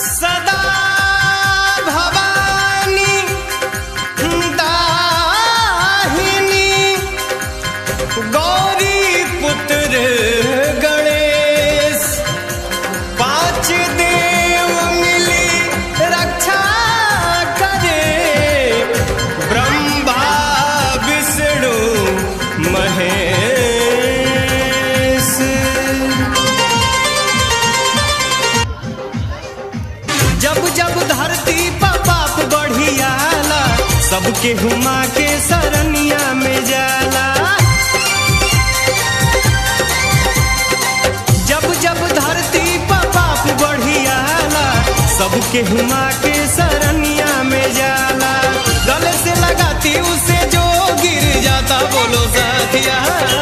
सदा भवानी दाहिनी गौरी पुत्र गणेश पांच देव मिली रक्षा करे ब्रह्मा विष्णु महेश। जब जब धरती पर पाप बढ़ियाला सबके हुमा के सरनिया में जाला। जब जब धरती पर पाप बढ़ियाला सबके हुमा के सरनिया में जाला। गले से लगाती उसे जो गिर जाता बोलो साथिया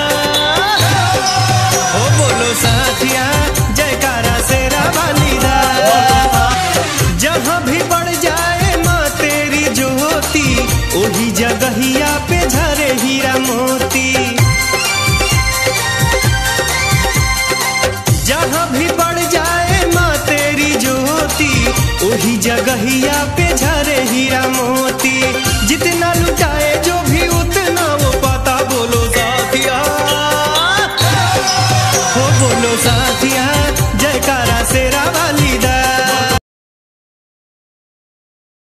ओ बोलो साथिया जयकारा शेरा वाली दा। जहाँ भी बढ़ जाए माँ तेरी ज्योति ओही जगहिया पे झरे हीरा मोती। जहाँ भी बढ़ जाए माँ तेरी ज्योति ओही जगहिया पे झरे हीरा मोती। जितना लुटाए जो भी उतना वो पाता बोलो साथिया हो बोलो साथिया।